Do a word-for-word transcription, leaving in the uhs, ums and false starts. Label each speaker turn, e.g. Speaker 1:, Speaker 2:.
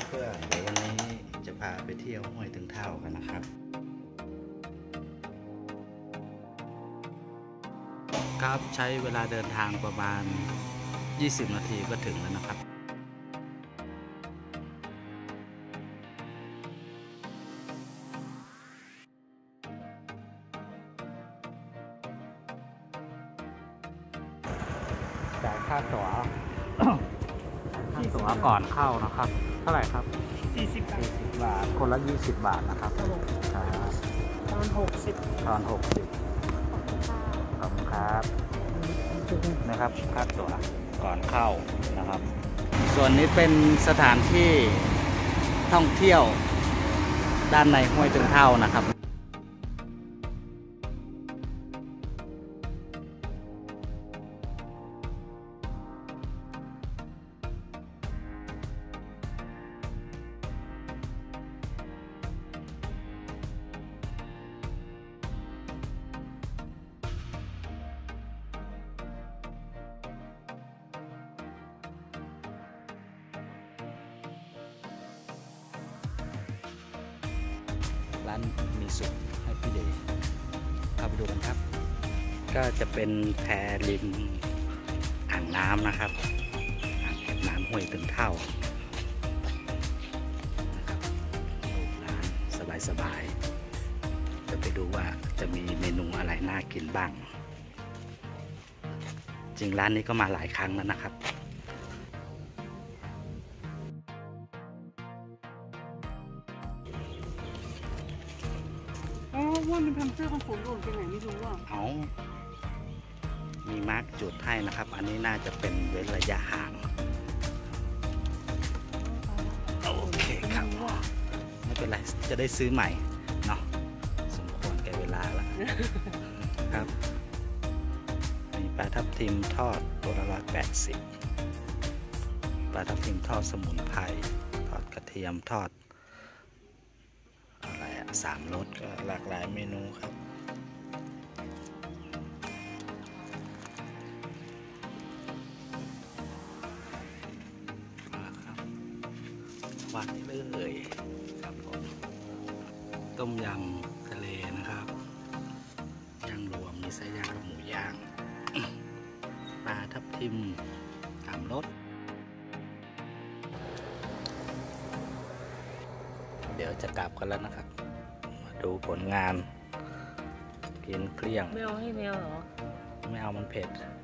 Speaker 1: เพื่อนเดี๋ยววันนี้จะพาไปเที่ยวห้วยถึงเท่ากันนะครับครับใช้เวลาเดินทางประมาณยี่สิบนาทีก็ถึงแล้วนะครับจ่ายค่าตั๋ว ค่าตั๋วก่อนเข้านะครับเท่าไหร่ครับ
Speaker 2: สี่สิบบาท
Speaker 1: สี่สิบบาทคนละยี่สิบบาทนะครับครับ
Speaker 2: ตอนหกสิบ
Speaker 1: ตอนหกสิบขอบคุณครับนะครับค่าตั๋วก่อนเข้านะครับส่วนนี้เป็นสถานที่ท่องเที่ยวด้านในห้วยถึงเท่านะครับร้านมีสุขให้พี่เดย์เข้าไปดูกันครับก็จะเป็นแพริมอ่างน้ำนะครับอ่างเก็บน้ำห้วยถึงเท่านะครับดูร้านสบายๆจะไปดูว่าจะมีเมนูอะไรน่ากินบ้างจริงร้านนี้ก็มาหลายครั้งแล้วนะครับ
Speaker 2: ว่ามันทำเสื้อกันฝนหล่นไปไหนไม่รู้อ่ะ
Speaker 1: เอามีมาร์กจุดให้นะครับอันนี้น่าจะเป็นเว้นระยะห่างโอเคครับไม่เป็นไรจะได้ซื้อใหม่เนาะสมควรแก่เวลาละครับมีปลาทับทิมทอดตัวละร้อยแปดสิบปลาทับทิมทอดสมุนไพรทอดกระเทียมทอดอะไรอะสามรสก็หลากหลายเมนูครับวัดเลยครับผมต้มยำทะเลนะครับย่างรวมมีไส้ย่างกับหมูย่างปลาทับทิมสามรสเดี๋ยวจะกลับกันแล้วนะครับมาดูผลงานกินเกลี้ยง
Speaker 2: ไม่เอาให้แมวเหรอ
Speaker 1: ไม่เอามันเผ็ด